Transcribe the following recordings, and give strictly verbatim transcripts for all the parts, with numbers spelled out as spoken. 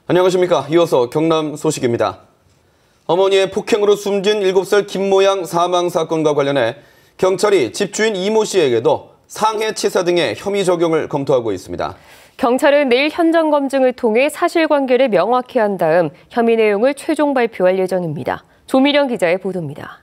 안녕하십니까. 이어서 경남 소식입니다. 어머니의 폭행으로 숨진 일곱 살 김모양 사망 사건과 관련해 경찰이 집주인 이모 씨에게도 상해치사 등의 혐의 적용을 검토하고 있습니다. 경찰은 내일 현장 검증을 통해 사실관계를 명확히 한 다음 혐의 내용을 최종 발표할 예정입니다. 조미령 기자의 보도입니다.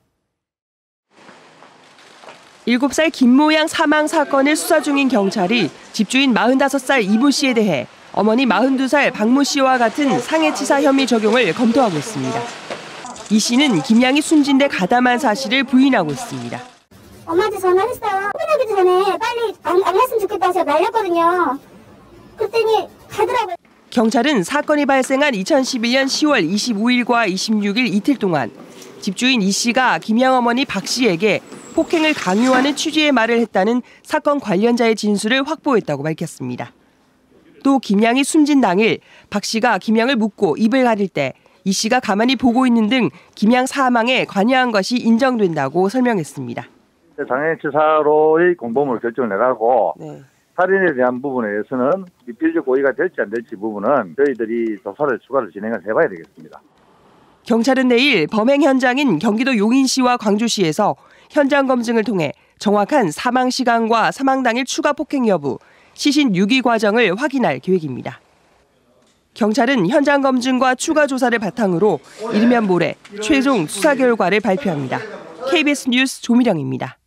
일곱 살 김모양 사망 사건을 수사 중인 경찰이 집주인 마흔다섯 살 이모 씨에 대해 어머니 마흔두 살 박모 씨와 같은 상해치사 혐의 적용을 검토하고 있습니다. 이 씨는 김양이 숨진 데 가담한 사실을 부인하고 있습니다. 엄마한테 전화했어요. 끝나기 전에 빨리 안, 안 갔으면 좋겠다 해서 날렸거든요. 그랬더니 가더라고요. 경찰은 사건이 발생한 이천십일 년 시월 이십오일과 이십육일 이틀 동안 집주인 이 씨가 김양 어머니 박 씨에게 폭행을 강요하는 취지의 말을 했다는 사건 관련자의 진술을 확보했다고 밝혔습니다. 또 김양이 숨진 당일 박 씨가 김양을 묻고 입을 가릴 때 이 씨가 가만히 보고 있는 등 김양 사망에 관여한 것이 인정된다고 설명했습니다. 상해치사로의 공범으로 결정을 해가고 네. 살인에 대한 부분에 대해서는 미필적 고의가 될지 안 될지 부분은 저희들이 조사를 추가로 진행을 해봐야 되겠습니다. 경찰은 내일 범행 현장인 경기도 용인시와 광주시에서 현장 검증을 통해 정확한 사망 시간과 사망 당일 추가 폭행 여부, 시신 유기 과정을 확인할 계획입니다. 경찰은 현장 검증과 추가 조사를 바탕으로 이르면 모레 최종 수사 결과를 발표합니다. 케이비에스 뉴스 조미령입니다.